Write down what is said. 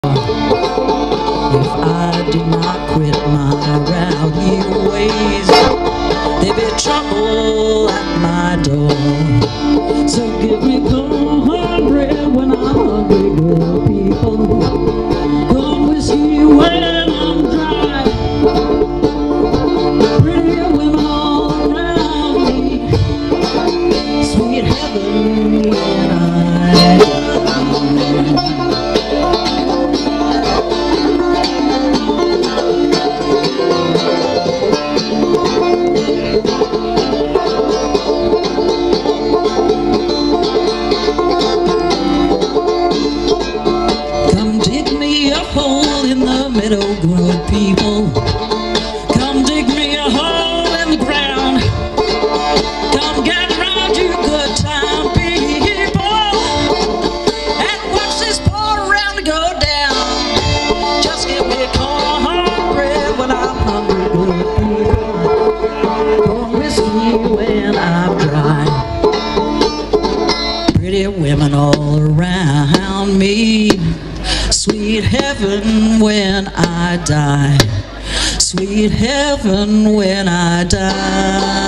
If I do not quit my rowdy ways, there be trouble at my door. So give me cornbread when I'm hungry, good people. Corn whiskey when I'm dry. Pretty women all around me. Sweet heaven when I die. Hole in the meadow, good people. Come dig me a hole in the ground. Come get around, you good time people, and watch this pour around go down. Just give me cornbread when I'm hungry, good people. Corn whiskey when I'm dry. Pretty women all around me. Sweet heaven when I die. Sweet heaven when I die.